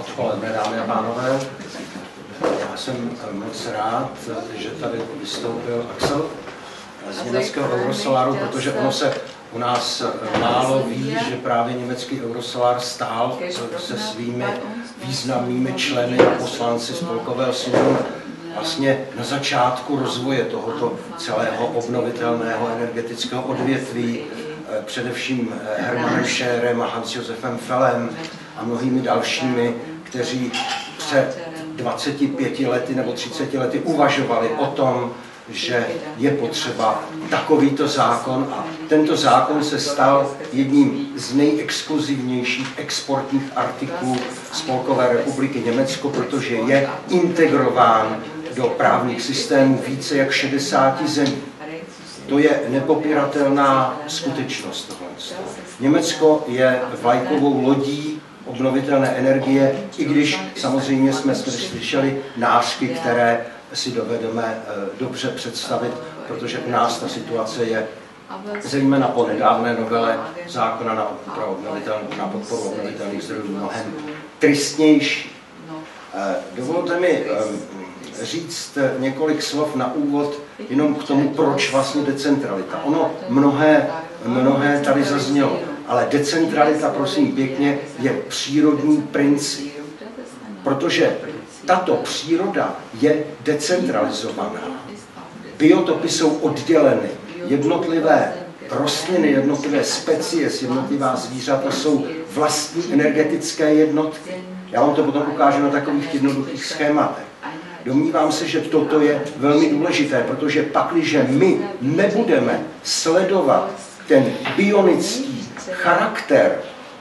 Odpoledne, dámy a pánové. Já jsem moc rád, že tady vystoupil Axel z německého Eurosolaru, protože ono se u nás málo ví, že právě německý Eurosolar stál se svými významnými členy a poslanci spolkového sněmu vlastně na začátku rozvoje tohoto celého obnovitelného energetického odvětví, především Hermannem Scherem a Hans-Josefem Fellem a mnohými dalšími, kteří před 25 lety nebo 30 lety uvažovali o tom, že je potřeba takovýto zákon, a tento zákon se stal jedním z nejexkluzivnějších exportních artiklů Spolkové republiky Německo, protože je integrován do právních systémů více jak 60 zemí. To je nepopiratelná skutečnost tohle. Německo je vlajkovou lodí obnovitelné energie, i když samozřejmě jsme slyšeli nářky, které si dovedeme dobře představit, protože u nás ta situace je zejména po nedávné novele zákona na podporu obnovitelných zdrojů mnohem tristnější. Dovolte mi říct několik slov na úvod jenom k tomu, proč vlastně decentralita. Ono mnohé tady zaznělo, ale decentralita, prosím pěkně, je přírodní princip, protože tato příroda je decentralizovaná. Biotopy jsou odděleny. Jednotlivé rostliny, jednotlivé specie, jednotlivá zvířata jsou vlastní energetické jednotky. Já vám to potom ukážu na takových jednoduchých schématech. Domnívám se, že toto je velmi důležité, protože pakliže my nebudeme sledovat ten bionický charakter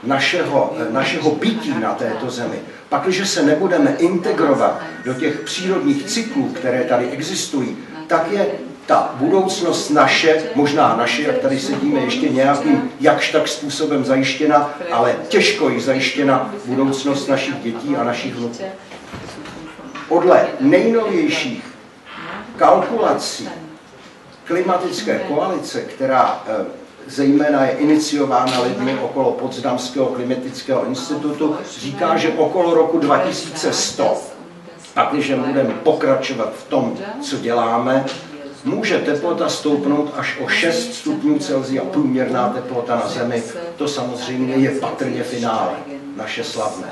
našeho bytí na této zemi, pakliže se nebudeme integrovat do těch přírodních cyklů, které tady existují, tak je ta budoucnost naše, možná naše, jak tady sedíme, ještě nějakým jakž tak způsobem zajištěna, ale těžko již zajištěna budoucnost našich dětí a našich vnuků. Podle nejnovějších kalkulací klimatické koalice, která zejména je iniciována lidmi okolo Potsdamského klimatického institutu, říká, že okolo roku 2100, pakliže budeme pokračovat v tom, co děláme, může teplota stoupnout až o 6 stupňů Celsia, průměrná teplota na Zemi. To samozřejmě je patrně finále, naše slavné.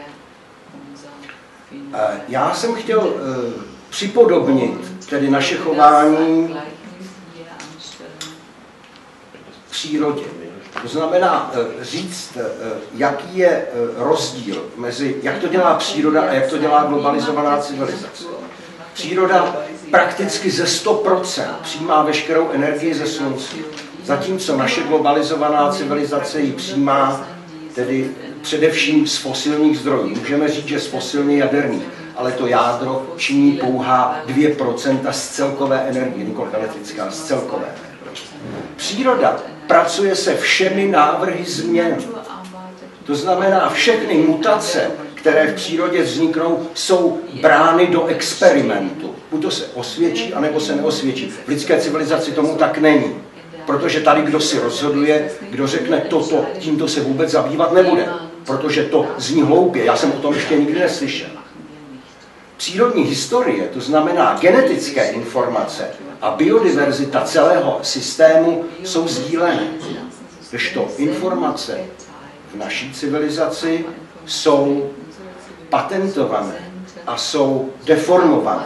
Já jsem chtěl připodobnit tedy naše chování přírodě. To znamená říct, jaký je rozdíl mezi, jak to dělá příroda a jak to dělá globalizovaná civilizace. Příroda prakticky ze 100% přijímá veškerou energii ze slunce, zatímco naše globalizovaná civilizace ji přijímá tedy především z fosilních zdrojů. Můžeme říct, že z fosilně jaderných, ale to jádro činí pouhá 2% z celkové energie, nikoliv elektrická, z celkové. Příroda pracuje se všemi návrhy změn. To znamená, všechny mutace, které v přírodě vzniknou, jsou brány do experimentu. Buď to se osvědčí, anebo se neosvědčí. V lidské civilizaci tomu tak není. Protože tady kdo si rozhoduje, kdo řekne toto, tímto se vůbec zabývat nebude. Protože to zní hloupě, já jsem o tom ještě nikdy neslyšel. Přírodní historie, to znamená genetické informace a biodiverzita celého systému jsou sdílené. Kdežto informace v naší civilizaci jsou patentované a jsou deformované.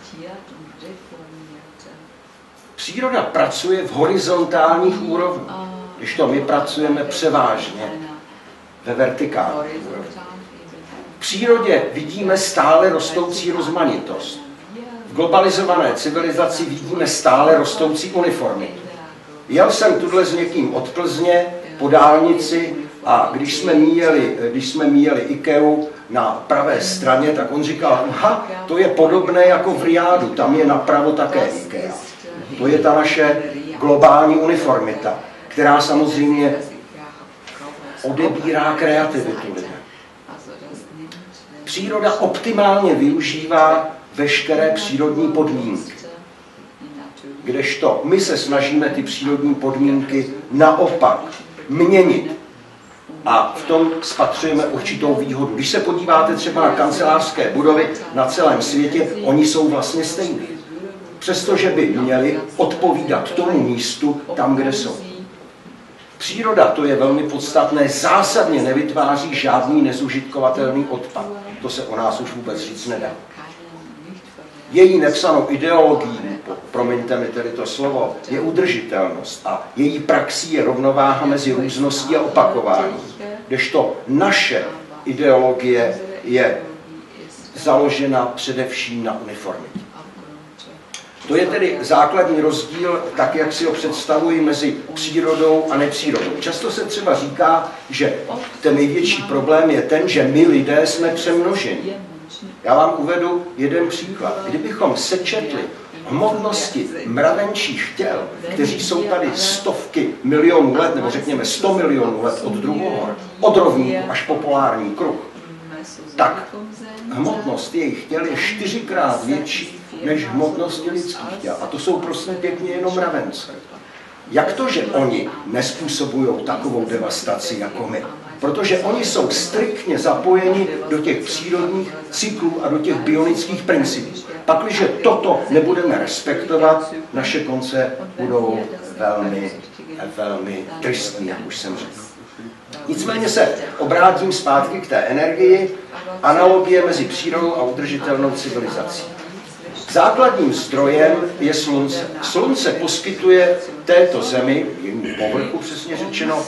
Příroda pracuje v horizontálních úrovních, kdežto my pracujeme převážně ve vertikálních úrovních. V přírodě vidíme stále rostoucí rozmanitost. V globalizované civilizaci vidíme stále rostoucí uniformitu. Jel jsem tuhle s někým od Plzně po dálnici a když jsme míjeli Ikeu na pravé straně, tak on říkal, aha, to je podobné jako v Riádu, tam je napravo také Ikea. To je ta naše globální uniformita, která samozřejmě odebírá kreativitu lidem. Příroda optimálně využívá veškeré přírodní podmínky. Kdežto my se snažíme ty přírodní podmínky naopak měnit. A v tom spatřujeme určitou výhodu. Když se podíváte třeba na kancelářské budovy na celém světě, oni jsou vlastně stejné. Přestože by měli odpovídat tomu místu tam, kde jsou. Příroda, to je velmi podstatné, zásadně nevytváří žádný nezužitkovatelný odpad. To se o nás už vůbec říct nedá. Její nepsanou ideologií, promiňte mi tedy to slovo, je udržitelnost a její praxí je rovnováha mezi růzností a opakováním. Kdežto naše ideologie je založena především na uniformitě. To je tedy základní rozdíl, tak jak si ho představuji, mezi přírodou a nepřírodou. Často se třeba říká, že ten největší problém je ten, že my lidé jsme přemnoženi. Já vám uvedu jeden příklad. Kdybychom sečetli hmotnosti mravenčích těl, kteří jsou tady stovky milionů let, nebo řekněme 100 milionů let od druhohor, od rovníku až po polární kruh, tak hmotnost jejich těl je 4krát větší než hmotnosti lidských těl. A to jsou prostě pěkně jenom mravence. Jak to, že oni nespůsobují takovou devastaci jako my? Protože oni jsou striktně zapojeni do těch přírodních cyklů a do těch biologických principů. Pakliže toto nebudeme respektovat, naše konce budou velmi, velmi tristní, jak už jsem řekl. Nicméně se obrátím zpátky k té energii, analogie mezi přírodou a udržitelnou civilizací. Základním zdrojem je slunce. Slunce poskytuje této zemi, jejímu povrchu přesně řečeno,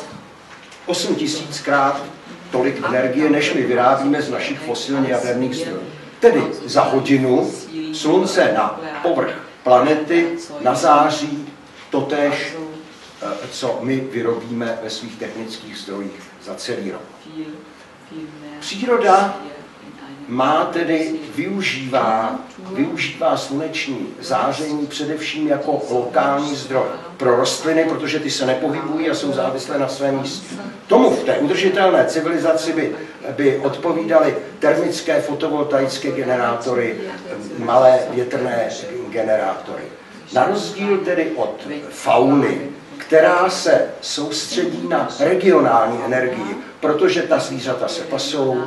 8000krát tolik energie, než my vyrábíme z našich fosilně jaderných zdrojů. Tedy za hodinu slunce na povrch planety nazáří totéž, co my vyrobíme ve svých technických zdrojích za celý rok. Příroda má tedy, využívá sluneční záření především jako lokální zdroj pro rostliny, protože ty se nepohybují a jsou závislé na svém místě. Tomu v té udržitelné civilizaci by odpovídaly termické fotovoltaické generátory, malé větrné generátory. Na rozdíl tedy od fauny, která se soustředí na regionální energii, protože ta zvířata se pasou,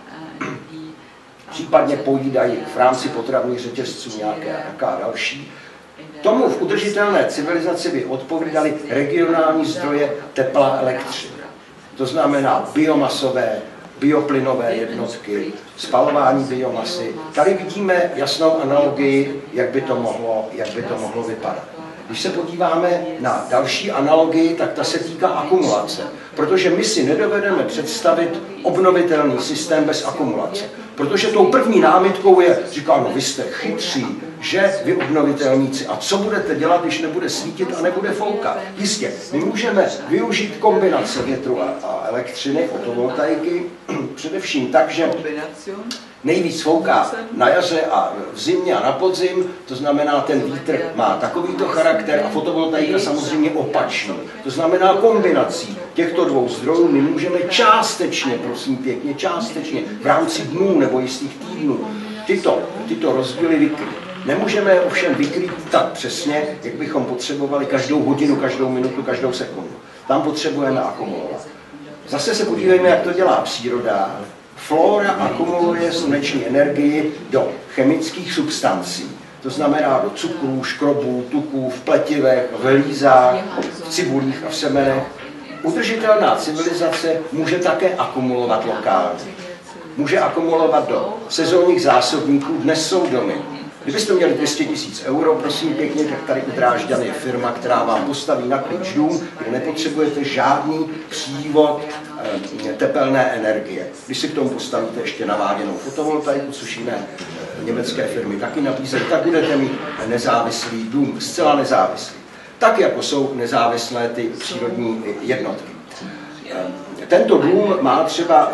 případně pojídají v rámci potravních řetězců nějaká další. Tomu v udržitelné civilizaci by odpovídaly regionální zdroje tepla elektřiny. To znamená biomasové, bioplynové jednotky, spalování biomasy. Tady vidíme jasnou analogii, jak by to mohlo vypadat. Když se podíváme na další analogii, tak ta se týká akumulace. Protože my si nedovedeme představit obnovitelný systém bez akumulace. Protože tou první námitkou je, říkám, no vy jste chytří, že vy obnovitelníci. A co budete dělat, když nebude svítit a nebude foukat? Jistě, my můžeme využít kombinace větru a elektřiny, fotovoltaiky, především tak, že nejvíc fouká na jaře a v zimě a na podzim, to znamená, ten vítr má takovýto charakter a fotovoltaika samozřejmě opačný. To znamená, kombinací těchto dvou zdrojů my můžeme částečně, prosím pěkně, částečně v rámci dnů nebo jistých týdnů tyto rozdíly vykrýt. Nemůžeme je ovšem vykrýt tak přesně, jak bychom potřebovali každou hodinu, každou minutu, každou sekundu. Tam potřebujeme akumulovat. Zase se podívejme, jak to dělá příroda. Flora akumuluje sluneční energii do chemických substancí. To znamená do cukrů, škrobů, tuků, v pletivech, v lízách, v cibulích a v semenech. Udržitelná civilizace může také akumulovat lokálně. Může akumulovat do sezónních zásobníků, dnes jsou domy. Kdybyste měli 200 000 euro, prosím pěkně, tak tady u Drážďan je firma, která vám postaví na klíč dům, kde nepotřebujete žádný přívod tepelné energie. Když si k tomu postavíte ještě naváděnou fotovoltaiku, což jiné německé firmy taky nabízejí, tak budete mít nezávislý dům, zcela nezávislý. Tak, jako jsou nezávislé ty přírodní jednotky. Tento dům má třeba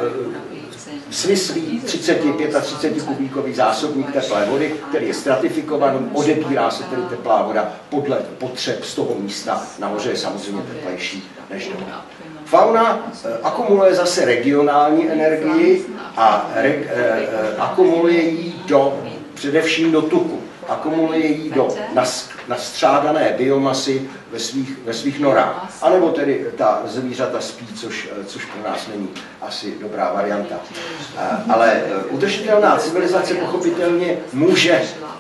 svislý 30-35 kubíkový zásobník teplé vody, který je stratifikovaný, odebírá se tedy teplá voda podle potřeb z toho místa. Nahoře je samozřejmě teplejší než dole. Fauna akumuluje zase regionální energii a akumuluje ji především do tuku. Akumuluje ji nastřádané biomasy ve svých norách. A nebo tedy ta zvířata spí, což pro nás není asi dobrá varianta. Ale udržitelná civilizace pochopitelně může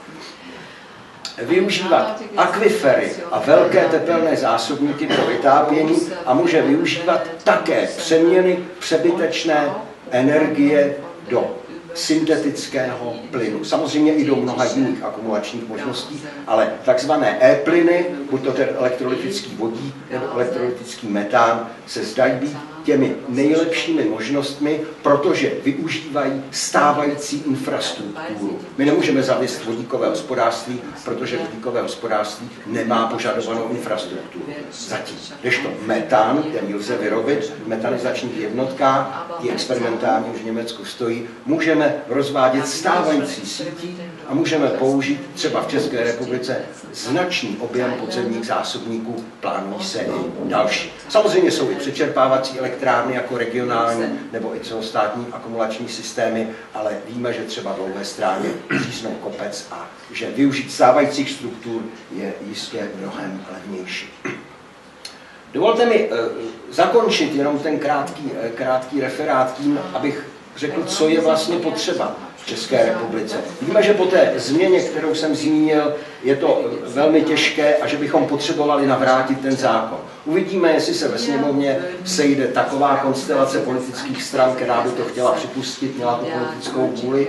využívat akvifery a velké tepelné zásobníky pro vytápění a může využívat také přeměny přebytečné energie do syntetického plynu. Samozřejmě i do mnoha jiných akumulačních možností, ale takzvané e-plyny, buď to ten elektrolytický vodík nebo elektrolytický metán, se zdají být těmi nejlepšími možnostmi, protože využívají stávající infrastrukturu. My nemůžeme zavést vodíkové hospodářství, protože vodíkové hospodářství nemá požadovanou infrastrukturu. Zatím. Kdežto metán, který lze vyrobit v metanizačních jednotkách, ty experimentálně už v Německu stojí, můžeme rozvádět stávající sítí a můžeme použít třeba v České republice značný objem podzemních zásobníků, plánují se i další. Samozřejmě jsou i přečerpávací elektrárny jako regionální nebo i celostátní akumulační systémy, ale víme, že třeba Dlouhé Stráně říznou kopec a že využít stávajících struktur je jistě mnohem levnější. Dovolte mi zakončit jenom ten krátký referát tím, abych řekl, co je vlastně potřeba v České republice. Víme, že po té změně, kterou jsem zmínil, je to velmi těžké a že bychom potřebovali navrátit ten zákon. Uvidíme, jestli se ve sněmovně sejde taková konstelace politických stran, která by to chtěla připustit, měla tu politickou vůli.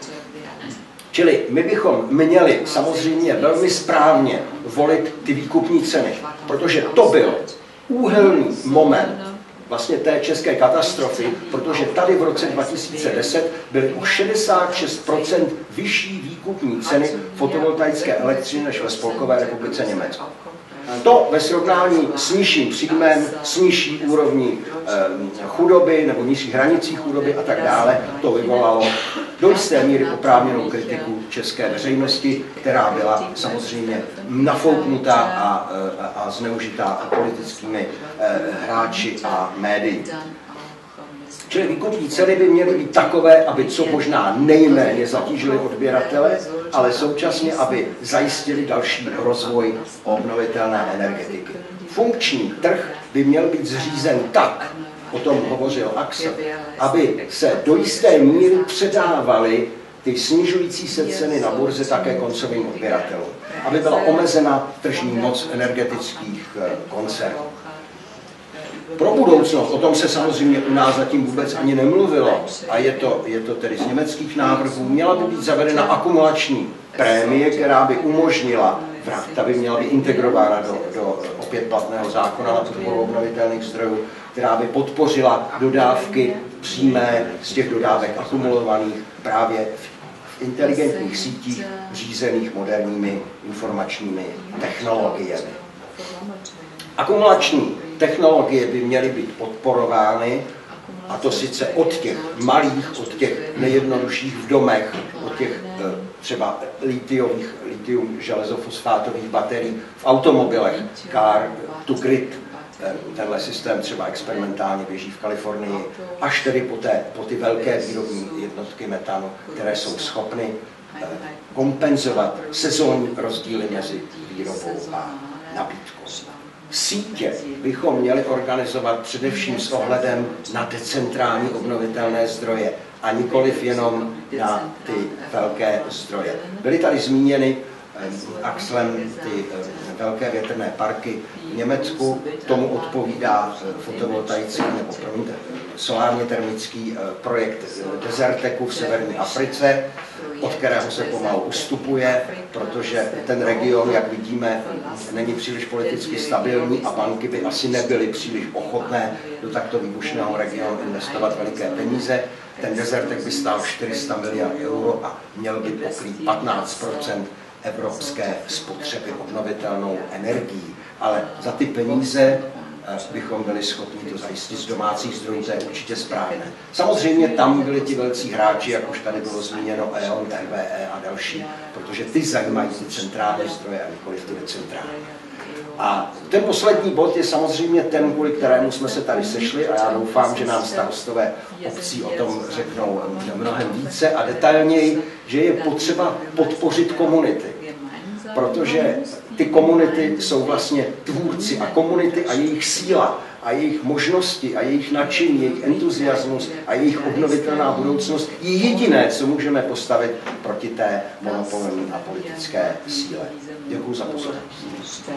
Čili my bychom měli samozřejmě velmi správně volit ty výkupní ceny, protože to byl úhelný moment vlastně té české katastrofy, protože tady v roce 2010 byly o 66% vyšší výkupní ceny fotovoltaické elektřiny než ve Spolkové republice Německo. To ve srovnání s nižším příjmem, s nižší úrovní chudoby nebo nižších hranicí chudoby a tak dále, to vyvolalo do jisté míry oprávněnou kritiku české veřejnosti, která byla samozřejmě nafouknutá a zneužitá politickými hráči a médii. Čili výkupní ceny by měly být takové, aby co možná nejméně zatížily odběratele, ale současně, aby zajistili další rozvoj obnovitelné energetiky. Funkční trh by měl být zřízen tak, o tom hovořil Axel, aby se do jisté míry předávaly ty snižující se ceny na burze také koncovým odběratelům, aby byla omezena tržní moc energetických koncernů. Pro budoucnost, o tom se samozřejmě u nás zatím vůbec ani nemluvilo, a je to tedy z německých návrhů, měla by být zavedena akumulační prémie, která by umožnila, ta by měla být integrována do opět platného zákona na podporu obnovitelných zdrojů, která by podpořila dodávky přímé z těch dodávek akumulovaných právě v inteligentních sítích řízených moderními informačními technologiemi. Akumulační technologie by měly být podporovány, a to sice od těch malých, od těch nejjednodušších v domech, od těch třeba litium železofosfátových baterií v automobilech, car to grid, tenhle systém třeba experimentálně běží v Kalifornii, až tedy po ty velké výrobní jednotky metanu, které jsou schopny kompenzovat sezónní rozdíly mezi výrobou a nabídkou. Sítě bychom měli organizovat především s ohledem na decentrální obnovitelné zdroje a nikoliv jenom na ty velké zdroje. Byly tady zmíněny Axlem ty velké větrné parky v Německu, tomu odpovídá fotovoltaický nebo solárně termický projekt Desertecu v severní Africe, od kterého se pomalu ustupuje, protože ten region, jak vidíme, není příliš politicky stabilní a banky by asi nebyly příliš ochotné do takto výbušného regionu investovat veliké peníze. Ten Desertec by stál 400 miliard euro a měl by pokrýt 15% evropské spotřeby obnovitelnou energií. Ale za ty peníze bychom byli schopni to zajistit z domácích zdrojů, to je určitě správné. Samozřejmě tam byli ti velcí hráči, jak už tady bylo zmíněno, E.ON, RWE a další, protože ty zajímají ty centrální zdroje a nikoliv ty decentrální. A ten poslední bod je samozřejmě ten, kvůli kterému jsme se tady sešli a já doufám, že nám starostové obcí o tom řeknou mnohem více a detailněji, že je potřeba podpořit komunity. protože ty komunity jsou vlastně tvůrci a komunity a jejich síla a jejich možnosti a jejich nadšení, jejich entuziasmus a jejich obnovitelná budoucnost je jediné, co můžeme postavit proti té monopolní a politické síle. Děkuji za pozornost.